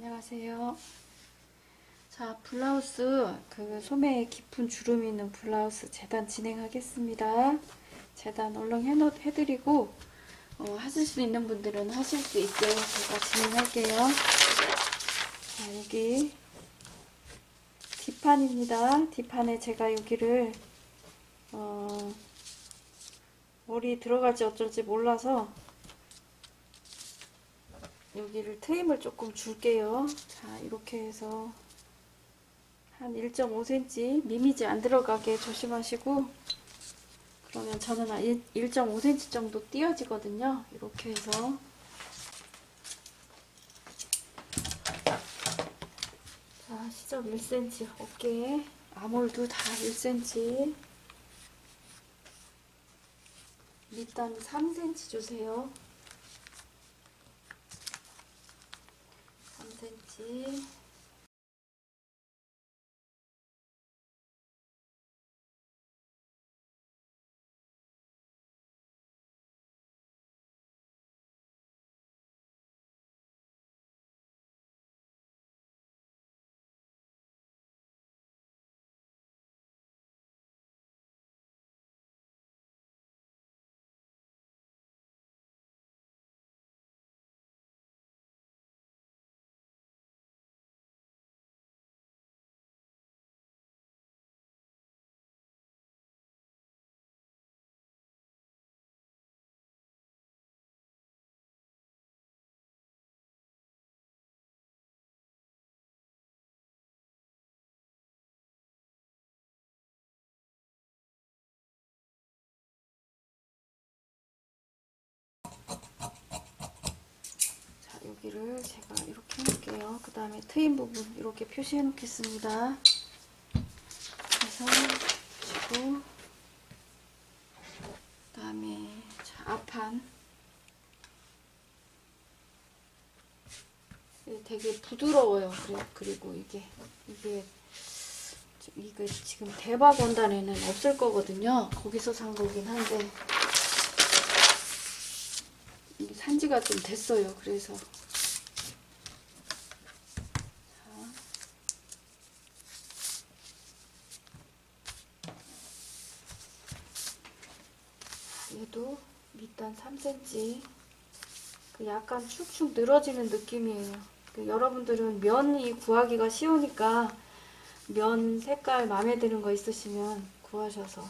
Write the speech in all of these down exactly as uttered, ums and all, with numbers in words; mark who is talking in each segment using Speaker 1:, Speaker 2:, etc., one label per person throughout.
Speaker 1: 안녕하세요. 자, 블라우스 그 소매에 깊은 주름이 있는 블라우스 재단 진행하겠습니다. 재단 얼른 해놓, 해드리고 어, 하실 수 있는 분들은 하실 수 있게 제가 진행할게요. 자, 여기 뒷판입니다. 뒷판에 제가 여기를 어, 머리 들어갈지 어쩔지 몰라서 여기를 트임을 조금 줄게요. 자, 이렇게 해서 한 일 점 오 센티미터 미미지 안 들어가게 조심하시고, 그러면 저는 한 일 점 오 센티미터 정도 띄어지거든요. 이렇게 해서 자, 시접 일 센티미터 어깨 아몰도 다 일 센티미터, 밑단 삼 센티미터 주세요. 삼 센티미터. 여기를 제가 이렇게 해놓을게요. 그 다음에 트임 부분 이렇게 표시해 놓겠습니다. 그래서 보시고, 그 다음에 자, 앞판 되게 부드러워요. 그리고 이게 이게 이게 지금 대박 원단에는 없을 거거든요. 거기서 산 거긴 한데 이게 산지가 좀 됐어요. 그래서 얘도 밑단 삼 센티미터, 그 약간 축축 늘어지는 느낌이에요. 그 여러분들은 면이 구하기가 쉬우니까 면 색깔 마음에 드는 거 있으시면 구하셔서.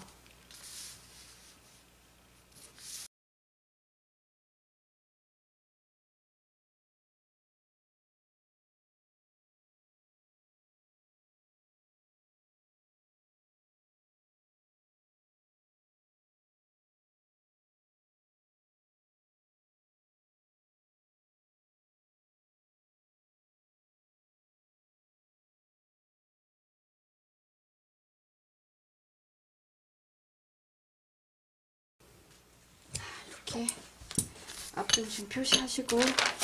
Speaker 1: 이렇게 앞중심 표시하시고,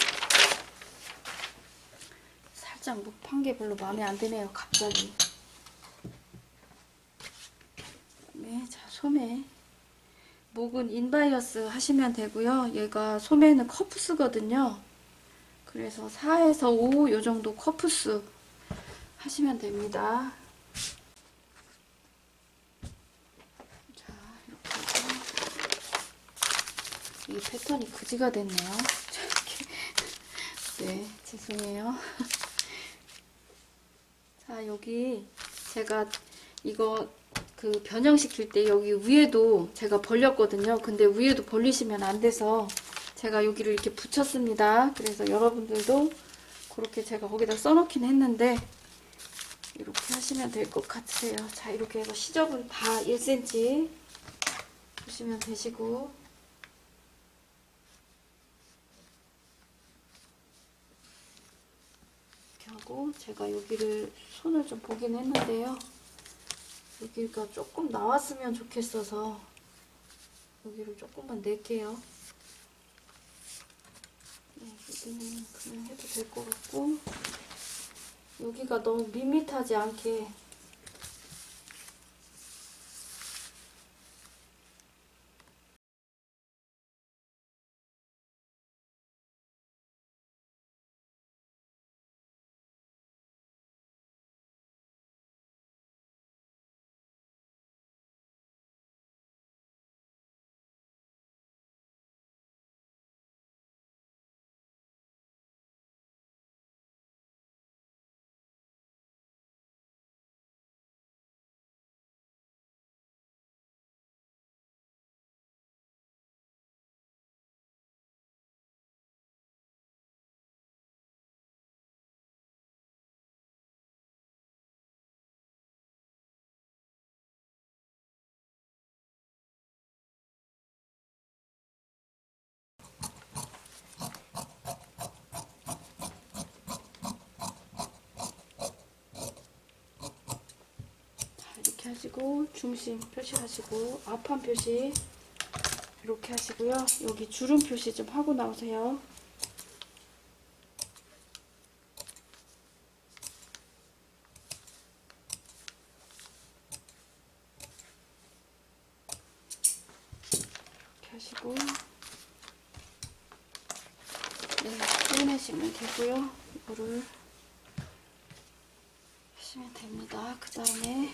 Speaker 1: 살짝 목판 게 별로 마음에 안 드네요. 갑자기. 그다음에 자, 소매 목은 인바이어스 하시면 되고요. 얘가 소매는 커프스거든요. 그래서 사에서 오 요 정도 커프스 하시면 됩니다. 자, 이렇게 해서 이 패턴이 그지가 됐네요. 네, 죄송해요. 자, 여기 제가 이거 그 변형시킬 때 여기 위에도 제가 벌렸거든요. 근데 위에도 벌리시면 안 돼서 제가 여기를 이렇게 붙였습니다. 그래서 여러분들도 그렇게 제가 거기다 써놓긴 했는데 이렇게 하시면 될 것 같으세요. 자, 이렇게 해서 시접은 다 일 센티미터 보시면 되시고, 이렇게 하고, 제가 여기를 손을 좀 보긴 했는데요. 여기가 조금 나왔으면 좋겠어서 여기를 조금만 낼게요. 네, 여기는 그냥 해도 될 것 같고, 여기가 너무 밋밋하지 않게 하시고 중심 표시하시고 앞판 표시 이렇게 하시고요. 여기 주름 표시 좀 하고 나오세요. 이렇게 하시고 네, 떼내시면 되고요. 이거를 하시면 됩니다. 그 다음에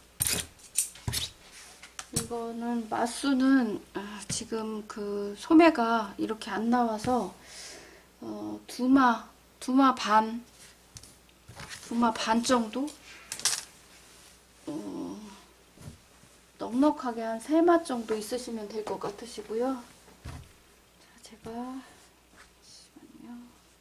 Speaker 1: 이거는 마수는 아, 지금 그 소매가 이렇게 안 나와서 어, 두마 두마 반 두마 반 정도 어, 넉넉하게 한 세 맛 정도 있으시면 될 것 같으시고요. 자, 제가 잠시만요.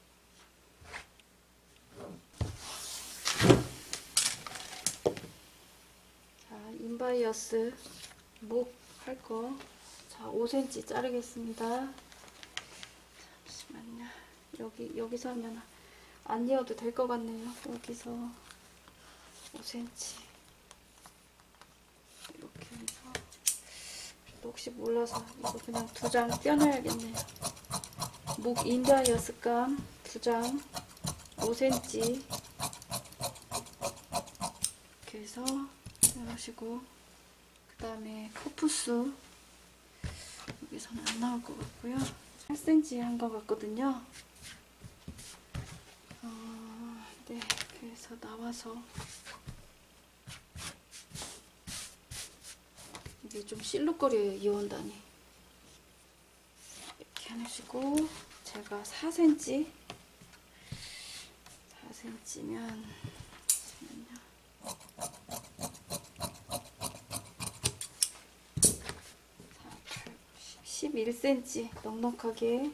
Speaker 1: 자, 인바이어스 목 할 거. 자, 오 센티미터 자르겠습니다. 잠시만요. 여기, 여기서 하면 안 이어도 될 것 같네요. 여기서 오 센티미터. 이렇게 해서. 혹시 몰라서 이거 그냥 두 장 떼어놔야겠네요. 목 인바이어스 감 두 장 오 센티미터. 이렇게 해서 떼어놓으시고. 그 다음에 코프스 여기서는 안 나올 것 같고요. 팔 센티미터 한 것 같거든요. 어, 네, 그래서 나와서 이게 좀 실룩거려요. 이 원단이 이렇게 해주시고 제가 사 센티미터 사 센티미터면 십일 센티미터 넉넉하게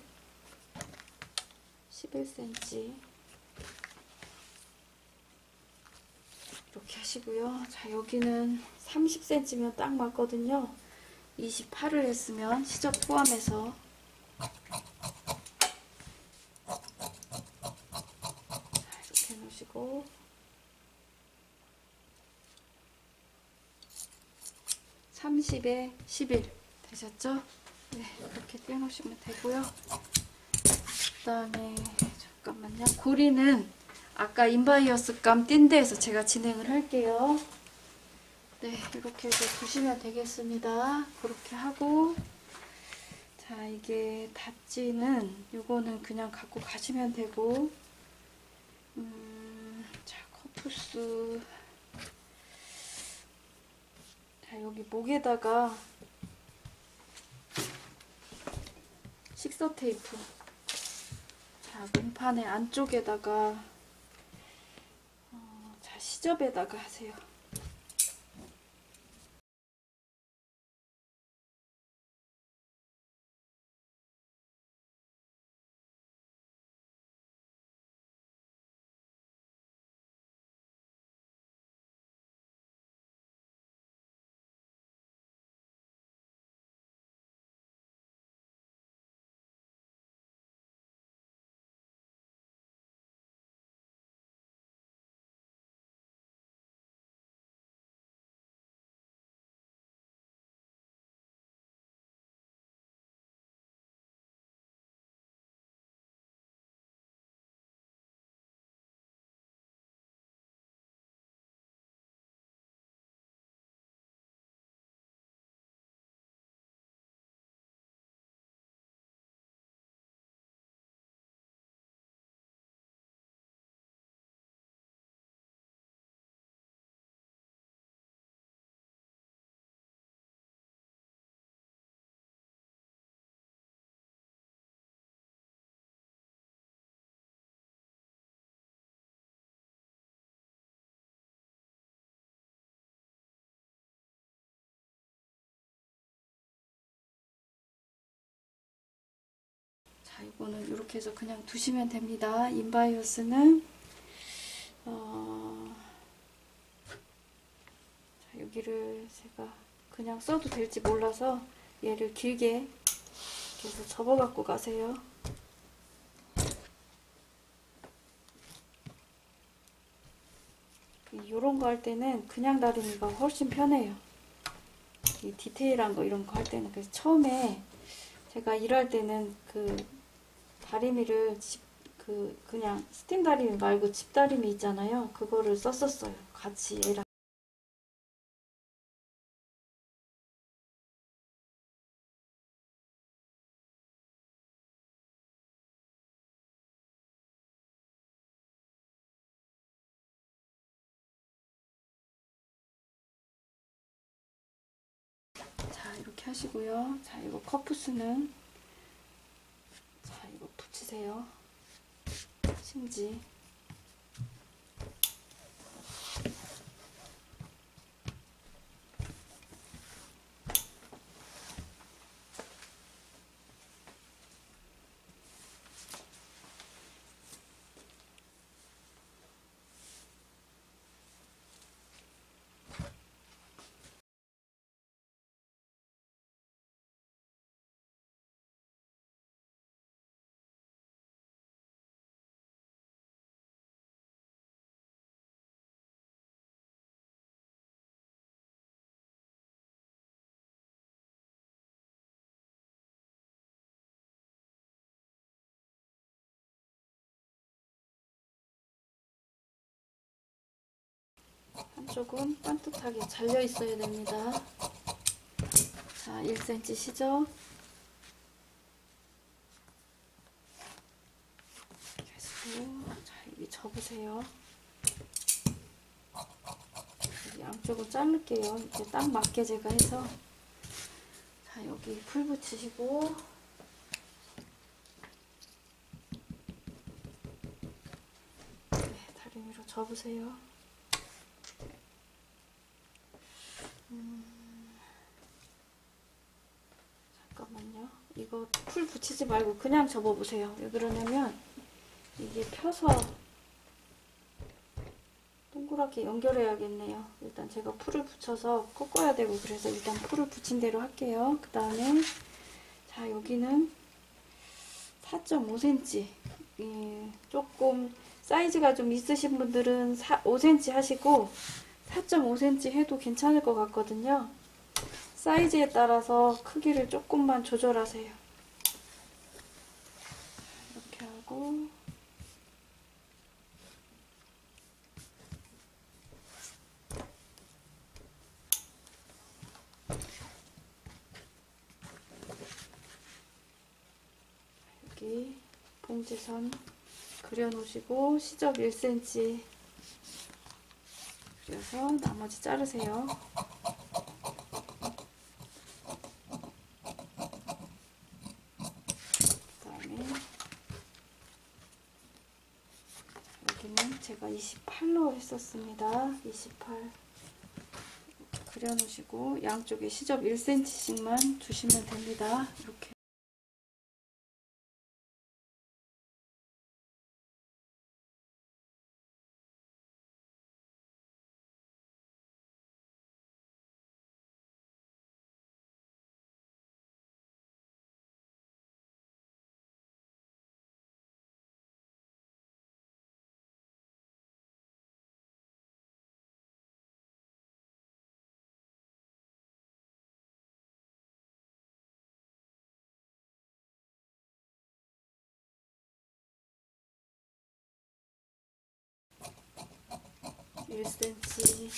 Speaker 1: 십일 센티미터 이렇게 하시고요. 자, 여기는 삼십 센티미터면 딱 맞거든요. 이십팔을 했으면 시접 포함해서 자, 이렇게 해놓으시고 삼십에 십일 되셨죠? 네, 이렇게 떼어놓으시면 되고요. 그 다음에 잠깐만요. 고리는 아까 인바이어스 감 띈 데에서 제가 진행을 할게요. 네, 이렇게 해서 두시면 되겠습니다. 그렇게 하고 자, 이게 닫지는 요거는 그냥 갖고 가시면 되고 음, 자, 커프스 자, 여기 목에다가 식서 테이프 자, 몸판의 안쪽에다가 어, 자, 시접에다가 하세요. 자, 이거는 이렇게 해서 그냥 두시면 됩니다. 인바이어스는 어, 자, 여기를 제가 그냥 써도 될지 몰라서 얘를 길게 이렇게 해서 접어 갖고 가세요. 이런 거 할 때는 그냥 다리미가 훨씬 편해요. 이 디테일한 거 이런 거 할 때는. 그래서 처음에 제가 일할 때는 그 다리미를 집, 그 그냥 스팀 다리미 말고 집 다리미 있잖아요. 그거를 썼었어요. 같이 얘랑. 자, 이렇게 하시고요. 자, 이거 커프스는 자, 이거 붙이세요. 심지. 한쪽은 반듯하게 잘려 있어야 됩니다. 자, 일 센티미터 시죠? 계속. 자, 여기 접으세요. 여기 양쪽을 자를게요. 이렇게 딱 맞게 제가 해서. 자, 여기 풀 붙이시고. 네, 다리미로 접으세요. 음, 잠깐만요. 이거 풀 붙이지 말고 그냥 접어보세요. 왜 그러냐면 이게 펴서 동그랗게 연결해야겠네요. 일단 제가 풀을 붙여서 꺾어야 되고 그래서 일단 풀을 붙인 대로 할게요. 그 다음에 자, 여기는 사 점 오 센티미터. 예, 조금 사이즈가 좀 있으신 분들은 오 센티미터 하시고 사 점 오 센티미터 해도 괜찮을 것 같거든요. 사이즈에 따라서 크기를 조금만 조절하세요. 이렇게 하고 여기 봉지선 그려놓으시고 시접 일 센티미터 그려서 나머지 자르세요. 그 다음에 여기는 제가 이십팔로 했었습니다. 이십팔 그려놓으시고 양쪽에 시접 일 센티미터씩만 주시면 됩니다. 이렇게. 일 센티미터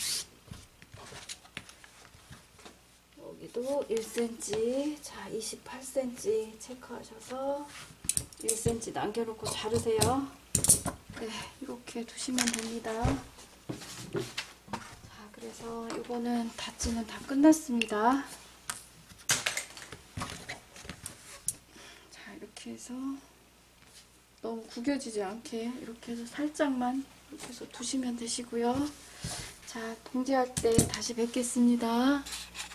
Speaker 1: 여기도 일 센티미터 자 이십팔 센티미터 체크하셔서 일 센티미터 남겨놓고 자르세요. 네, 이렇게 두시면 됩니다. 자, 그래서 이거는 닫지는 다 끝났습니다. 자, 이렇게 해서 너무 구겨지지 않게 이렇게 해서 살짝만 이렇게 해서 두시면 되시고요. 자, 봉지할 때 다시 뵙겠습니다.